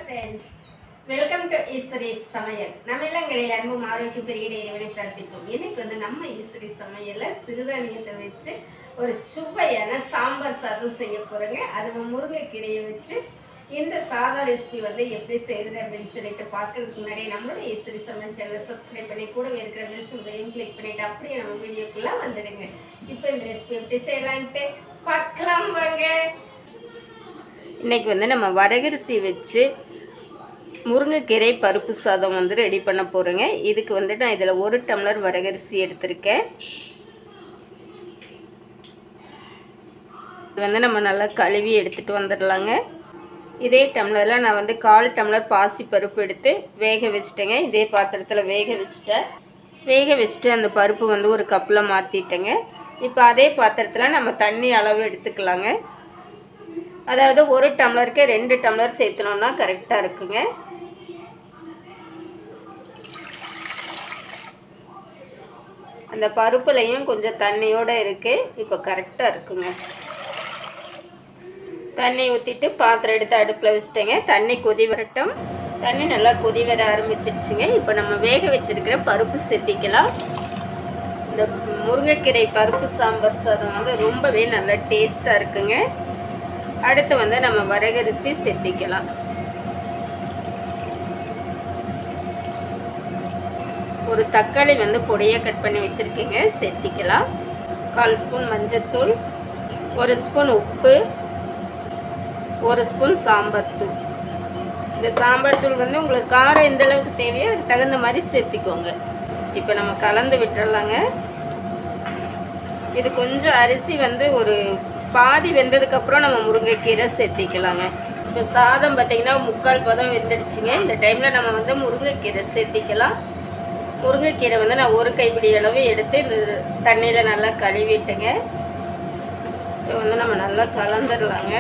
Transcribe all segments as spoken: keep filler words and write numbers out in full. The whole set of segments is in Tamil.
friends, welcome to ஈஸ்வரிஸ் சமையல். நம்ம இல்லங்களில் அன்பும் ஆரோக்கியம் பெரிய இறைவனை பிரார்த்திப்போம். இன்னைக்கு வந்து நம்ம ஈஸ்வரி சமையல்ல சிறுதானியத்தை வச்சு ஒரு சுவையான சாம்பார் சாதம் செய்ய போறோங்க. அதுவும் முருங்கைக்கீரையை வச்சு இந்த சாதா ரெசிபி வந்து எப்படி செய்யறது அப்படின்னு சொல்லிட்டு பார்க்கறதுக்கு முன்னாடி நம்மளோட ஈஸ்வரி சமையல் சேனலை சப்ஸ்கிரைப் பண்ணி கூடவே இருக்கிற பெல் சிம்பலையும் கிளிக் பண்ணிட்டு அப்படியே நம்ம வீடியோக்குள்ள வந்துடுங்க. இப்போ இந்த ரெசிபி எப்படி செய்யலான்ட்டு பார்க்கலாம் வாங்க. இன்றைக்கி வந்து நம்ம வரகரிசி வச்சு முருங்கைக்கீரை பருப்பு சாதம் வந்து ரெடி பண்ண போகிறோங்க. இதுக்கு வந்து நான் இதில் ஒரு டம்ளர் வரகரிசி எடுத்திருக்கேன். இது வந்து நம்ம நல்லா கழுவி எடுத்துகிட்டு வந்துடலாங்க. இதே டம்ளரில் நான் வந்து கால் டம்ளர் பாசி பருப்பு எடுத்து வேக வச்சுட்டேங்க. இதே பாத்திரத்தில் வேக வச்சுட்டேன். வேக வச்சுட்டு அந்த பருப்பு வந்து ஒரு கப்பில் மாற்றிட்டேங்க. இப்போ அதே பாத்திரத்தில் நம்ம தண்ணி அளவு எடுத்துக்கலாங்க. அதாவது ஒரு டம்ளருக்கு ரெண்டு டம்ளர் சேர்த்தனோம்னா கரெக்டாக இருக்குங்க. அந்த பருப்புலையும் கொஞ்சம் தண்ணியோடு இருக்குது. இப்போ கரெக்டாக இருக்குங்க. தண்ணி ஊற்றிட்டு பாத்திரம் எடுத்து அடுப்பில் வச்சுட்டேங்க. தண்ணி கொதி வரட்டும். தண்ணி நல்லா கொதி வர ஆரம்பிச்சிடுச்சுங்க. இப்போ நம்ம வேக வச்சுருக்கிற பருப்பு சேர்த்திக்கலாம். இந்த முருங்கைக்கீரை பருப்பு சாம்பார் சாதம் வந்து ரொம்பவே நல்லா டேஸ்ட்டாக இருக்குங்க. அடுத்து வந்து நம்ம வரகரிசி சேர்த்திக்கலாம். ஒரு தக்காளி வந்து பொடியாக கட் பண்ணி வச்சுருக்கீங்க, சேர்த்திக்கலாம். கால் ஸ்பூன் மஞ்சத்தூள், ஒரு ஸ்பூன் உப்பு, ஒரு ஸ்பூன் சாம்பார் தூள். இந்த சாம்பார் தூள் வந்து உங்களுக்கு காரம் எந்த அளவுக்கு தேவையோ அதுக்கு தகுந்த மாதிரி சேர்த்திக்கோங்க. இப்போ நம்ம கலந்து விட்டுறலாங்க. இது கொஞ்சம் அரிசி வந்து ஒரு பாதி வெந்ததுக்கப்புறம் நம்ம முருங்கைக்கீரை சேர்த்திக்கலாங்க. இப்போ சாதம் பார்த்திங்கன்னா முக்கால் பதம் வெந்துடுச்சுங்க. இந்த டைமில் நம்ம வந்து முருங்கைக்கீரை சேர்த்திக்கலாம். முருங்கைக்கீரை வந்து நான் ஒரு கைப்பிடி அளவு எடுத்து இந்த தண்ணியில் நல்லா கழுவிட்டுங்க. இப்போ வந்து நம்ம நல்லா கலந்துடலாங்க.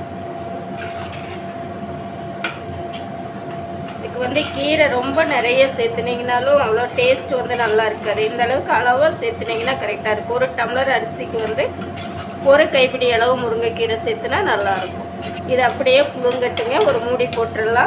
இதுக்கு வந்து கீரை ரொம்ப நிறைய சேர்த்துனீங்கனாலும் அவ்வளோ டேஸ்ட் வந்து நல்லா இருக்காது. இந்த அளவுக்கு அளவாக சேர்த்துனீங்கன்னா கரெக்டாக இருக்கும். ஒரு டம்ளர் அரிசிக்கு வந்து ஒரு கைப்பிடி அளவு முருங்கைக்கீரை சேர்த்துனா நல்லாயிருக்கும். இது அப்படியே புழுங்கட்டுங்க. ஒரு மூடி போட்டுடலாம்.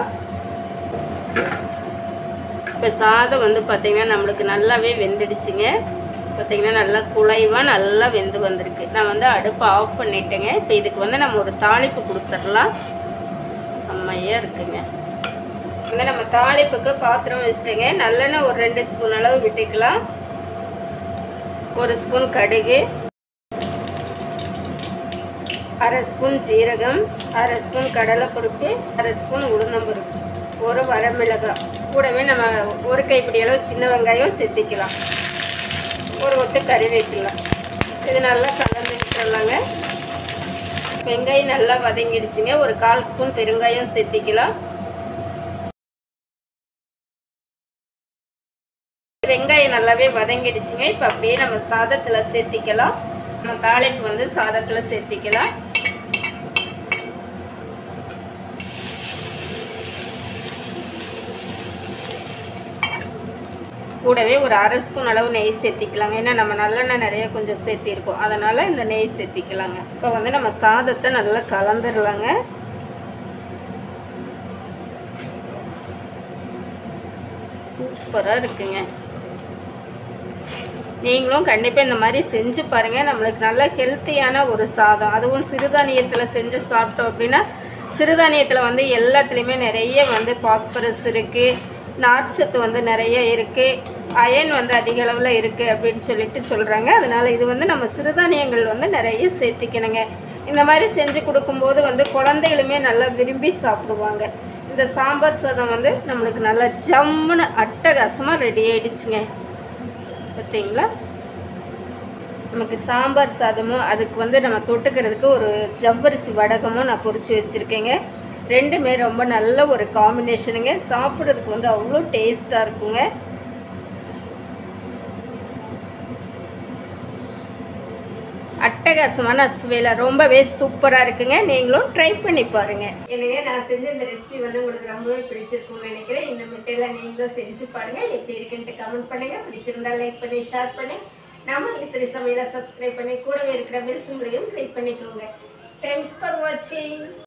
இப்போ சாதம் வந்து பார்த்திங்கன்னா நம்மளுக்கு நல்லாவே வெந்துடுச்சுங்க. பார்த்திங்கன்னா நல்லா குழைவாக நல்லா வெந்து வந்திருக்கு. நான் வந்து அடுப்பை ஆஃப் பண்ணிட்டேங்க. இப்போ இதுக்கு வந்து நம்ம ஒரு தாளிப்பு கொடுத்துடலாம். செம்மையாக இருக்குங்க. வந்து நம்ம தாளிப்புக்கு பாத்திரம் வச்சுட்டேங்க. நல்லெண்ணெய் ஒரு ரெண்டு ஸ்பூன் அளவு விட்டுக்கலாம். ஒரு ஸ்பூன் கடுகு, அரை ஸ்பூன் ஜீரகம், அரை ஸ்பூன் கடலைப்பருப்பு, அரை ஸ்பூன் உளுந்தம்பருப்பு, ஒரு வரமிளகாய், கூடவே நம்ம ஒரு கைப்பிடி அளவு சின்ன வெங்காயம் சேர்த்திக்கலாம். ஒரு ஒத்து கறிவேப்பிலை. இது நல்லா கலந்து விட்டுறலாங்க. வெங்காயம் நல்லா வதங்கிடுச்சுங்க. ஒரு கால் ஸ்பூன் பெருங்காயம் சேர்த்திக்கலாம். வெங்காயம் நல்லாவே வதங்கிடுச்சுங்க. இப்போ அப்படியே நம்ம சாதத்தில் சேர்த்திக்கலாம். நம்ம தாளிப்பு வந்து சாதத்தில் சேர்த்திக்கலாம். கூடவே ஒரு அரை ஸ்பூன் அளவு நெய் சேர்த்திக்கலாங்க. ஏன்னா நம்ம நல்லெண்ணெய் நிறைய கொஞ்சம் சேர்த்திருக்கோம், அதனால் இந்த நெய் சேர்த்திக்கலாங்க. இப்போ வந்து நம்ம சாதத்தை நல்லா கலந்துடலாங்க. சூப்பராக இருக்குங்க. நீங்களும் கண்டிப்பாக இந்த மாதிரி செஞ்சு பாருங்கள். நம்மளுக்கு நல்ல ஹெல்த்தியான ஒரு சாதம், அதுவும் சிறுதானியத்தில் செஞ்சு சாப்பிட்டோம் அப்படின்னா, சிறுதானியத்தில் வந்து எல்லாத்துலேயுமே நிறைய வந்து பாஸ்பரஸ் இருக்குது, நார்ச்சத்து வந்து நிறைய இருக்குது, அயன் வந்து அதிக அளவில் இருக்குது அப்படின்னு சொல்லிட்டு சொல்கிறாங்க. அதனால் இது வந்து நம்ம சிறுதானியங்கள் வந்து நிறைய சேர்த்திக்கணுங்க. இந்த மாதிரி செஞ்சு கொடுக்கும்போது வந்து குழந்தைகளுமே நல்லா விரும்பி சாப்பிடுவாங்க. இந்த சாம்பார் சாதம் வந்து நம்மளுக்கு நல்லா ஜம்முன்னு அட்டகாசமாக ரெடி ஆகிடுச்சுங்க. பார்த்தீங்களா? நமக்கு சாம்பார் சாதமும் அதுக்கு வந்து நம்ம தொட்டுக்கிறதுக்கு ஒரு ஜவ்வரிசி வடகமும் நான் பொரித்து வச்சுருக்கேங்க. ரெண்டுமே ரொம்ப நல்ல ஒரு காம்பினேஷனுங்க. சாப்பிட்றதுக்கு வந்து அவ்வளோ டேஸ்ட்டாக இருக்குங்க. அட்டகாசமான சுவையில் ரொம்பவே சூப்பராக இருக்குங்க. நீங்களும் ட்ரை பண்ணி பாருங்கள். எனவே நான் செஞ்ச இந்த ரெசிபி வந்து உங்களுக்கு ரொம்பவே பிடிச்சிருக்கும்னு நினைக்கிறேன். இந்த மெத்தடில் நீங்களும் செஞ்சு பாருங்கள். எப்படி இருக்குன்ட்டு கமெண்ட் பண்ணுங்கள். பிடிச்சிருந்தா லைக் பண்ணி ஷேர் பண்ணி நம்ம ஈஸ்வரி சமையலை சப்ஸ்கிரைப் பண்ணி கூடவே இருக்கிற பெல் சிம்பலையும் கிளிக் பண்ணிக்கோங்க. தேங்க்ஸ் ஃபார் வாட்சிங்.